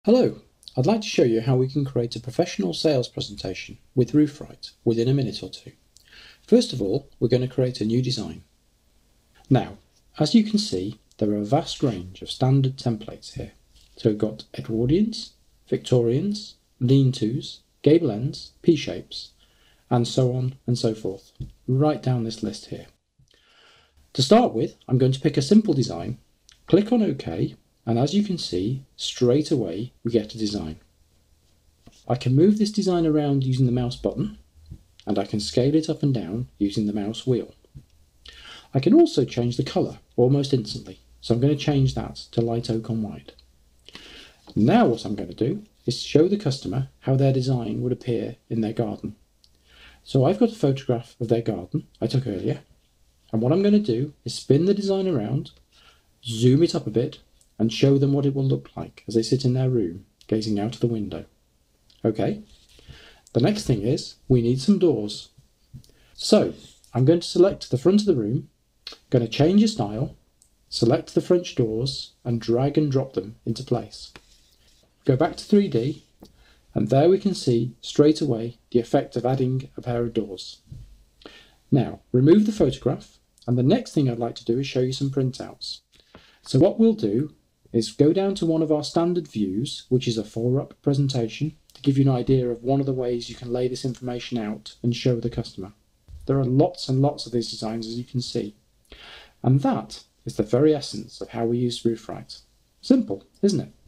Hello, I'd like to show you how we can create a professional sales presentation with RoofWright within a minute or two. First of all, we're going to create a new design. Now, as you can see, there are a vast range of standard templates here. So we've got Edwardians, Victorians, lean-tos, gable ends, P-shapes, and so on and so forth. Write down this list here. To start with, I'm going to pick a simple design, click on OK, and as you can see, straight away we get a design. I can move this design around using the mouse button, and I can scale it up and down using the mouse wheel. I can also change the colour almost instantly, so I'm going to change that to light oak on white. Now what I'm going to do is show the customer how their design would appear in their garden. So I've got a photograph of their garden I took earlier, and what I'm going to do is spin the design around, zoom it up a bit, and show them what it will look like as they sit in their room, gazing out of the window. Okay, the next thing is we need some doors. So I'm going to select the front of the room, going to change the style, select the French doors, and drag and drop them into place. Go back to 3D, and there we can see straight away the effect of adding a pair of doors. Now remove the photograph, and the next thing I'd like to do is show you some printouts. So what we'll do is go down to one of our standard views, which is a 4-up presentation, to give you an idea of one of the ways you can lay this information out and show the customer. There are lots and lots of these designs, as you can see. And that is the very essence of how we use RoofWright. Simple, isn't it?